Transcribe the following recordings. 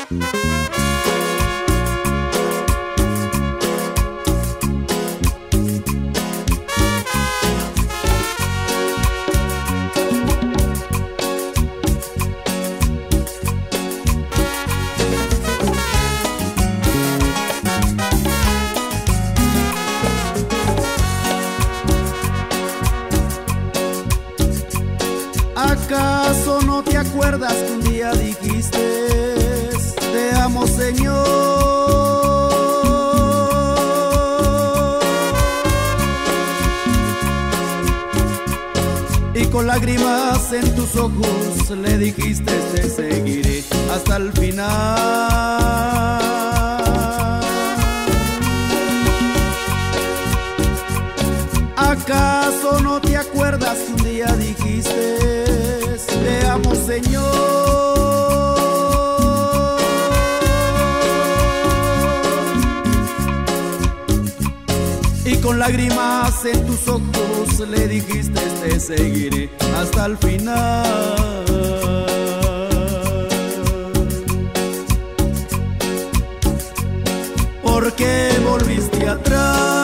¿Acaso no te acuerdas que un día dijiste te amo, Señor? Y con lágrimas en tus ojos le dijiste te seguiré hasta el final. ¿Acaso no te acuerdas que un día dijiste te amo, Señor? Y con lágrimas en tus ojos le dijiste te seguiré hasta el final. ¿Por qué volviste atrás?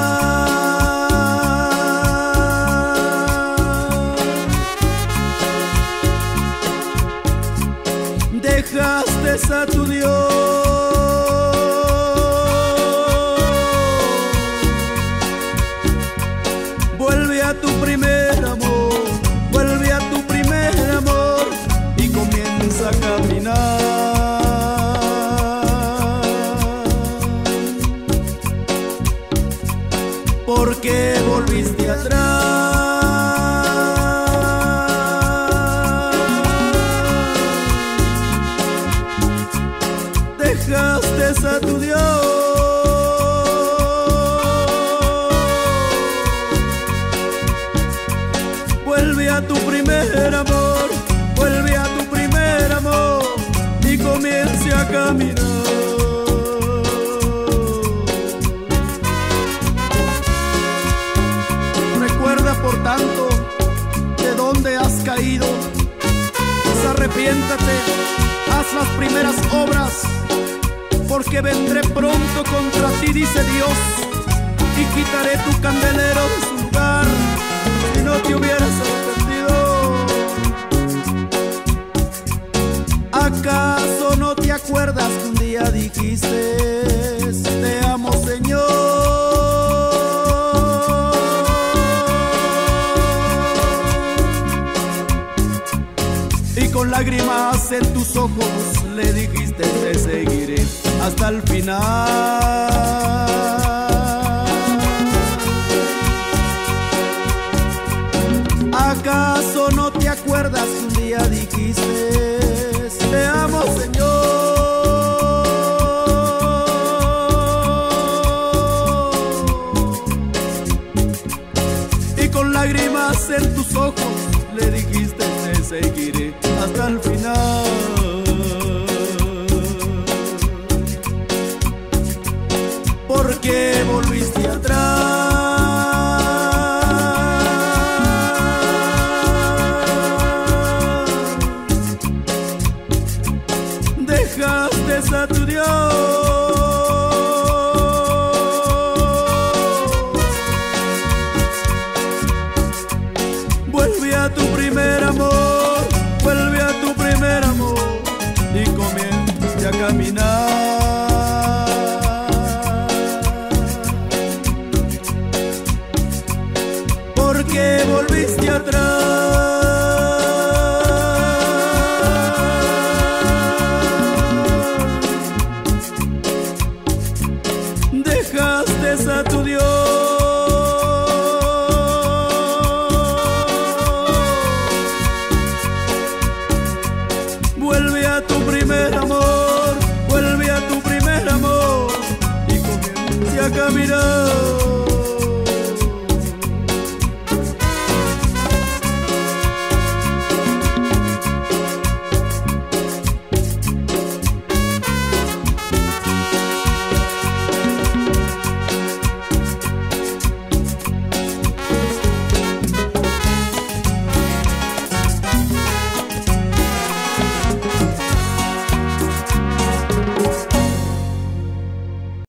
Dejaste a tu Dios. Vuelve a tu primer amor, vuelve a tu primer amor y comienza a caminar. ¿Por qué volviste atrás? Dejaste a tu Dios. Vuelve a tu primer amor, vuelve a tu primer amor y comience a caminar. Recuerda por tanto de dónde has caído, pues arrepiéntate, haz las primeras obras, porque vendré pronto contra ti, dice Dios, y quitaré tu candelero de su lugar, si no te hubieras arrepentido. ¿Acaso no te acuerdas que un día dijiste te amo, Señor? Y con lágrimas en tus ojos le dijiste te seguiré hasta el final. ¿Acaso no te acuerdas que un día dijiste te amo, Señor? Y con lágrimas en tus ojos le dijiste te seguiré hasta el final. ¿Por qué volviste atrás? Dejaste a tu Dios. Vuelve a tu primer amor, vuelve a tu primer amor y comienza a caminar. ¿Por qué volviste atrás? Dejaste a tu Dios. Vuelve a tu primer amor, vuelve a tu primer amor y comienza a caminar.